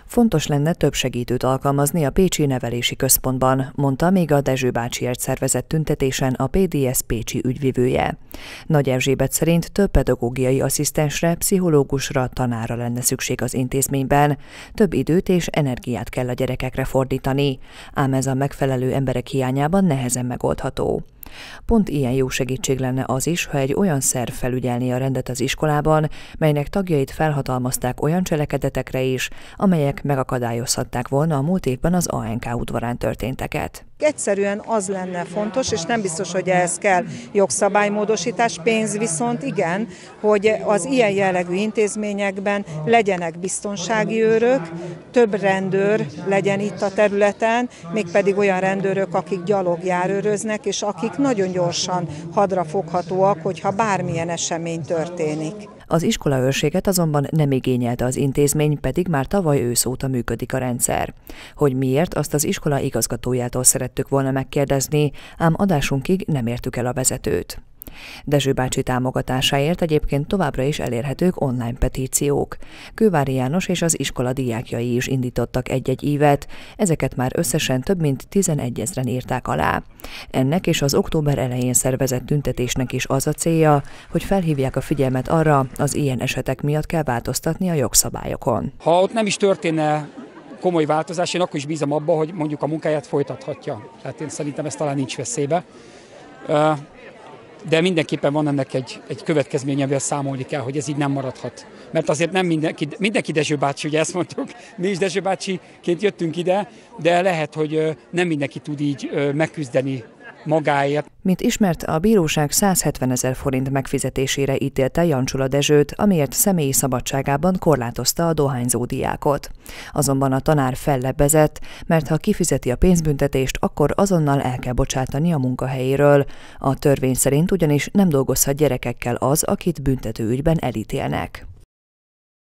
Fontos lenne több segítőt alkalmazni a Pécsi Nevelési Központban, mondta még a Dezső bácsiért szervezett tüntetésen a PDS pécsi ügyvivője. Nagy Erzsébet szerint több pedagógiai asszisztensre, pszichológusra, tanárra lenne szükség az intézményben. Több időt és energiát kell a gyerekekre fordítani, ám ez a megfelelő emberek hiányában nehezen megoldható. Pont ilyen jó segítség lenne az is, ha egy olyan szerv felügyelné a rendet az iskolában, melynek tagjait felhatalmazták olyan cselekedetekre is, amelyek megakadályozhatták volna a múlt évben az ANK udvarán történteket. Egyszerűen az lenne fontos, és nem biztos, hogy ehhez kell jogszabálymódosítás, pénz viszont igen, hogy az ilyen jellegű intézményekben legyenek biztonsági őrök, több rendőr legyen itt a területen, mégpedig olyan rendőrök, akik gyalogjárőröznek, és akik nagyon gyorsan hadrafoghatóak, hogyha bármilyen esemény történik. Az iskolaőrséget azonban nem igényelte az intézmény, pedig már tavaly ősz óta működik a rendszer. Hogy miért, azt az iskola igazgatójától szerettük volna megkérdezni, ám adásunkig nem értük el a vezetőt. Dezső bácsi támogatásáért egyébként továbbra is elérhetők online petíciók. Kővári János és az iskola diákjai is indítottak egy-egy ívet, ezeket már összesen több mint 11 000-en írták alá. Ennek és az október elején szervezett tüntetésnek is az a célja, hogy felhívják a figyelmet arra, az ilyen esetek miatt kell változtatni a jogszabályokon. Ha ott nem is történne komoly változás, én akkor is bízom abba, hogy mondjuk a munkáját folytathatja. Tehát én szerintem ez talán nincs veszélybe. De mindenképpen van ennek egy következménye, amivel számolni kell, hogy ez így nem maradhat. Mert azért nem mindenki Dezső bácsi, ugye ezt mondtuk, mi is Dezső bácsiként jöttünk ide, de lehet, hogy nem mindenki tud így megküzdeni magáért. Mint ismert, a bíróság 170 000 forint megfizetésére ítélte Jancsula Dezsőt, amiért személyi szabadságában korlátozta a dohányzó diákot. Azonban a tanár fellebbezett, mert ha kifizeti a pénzbüntetést, akkor azonnal el kell bocsátani a munkahelyéről. A törvény szerint ugyanis nem dolgozhat gyerekekkel az, akit büntetőügyben elítélnek.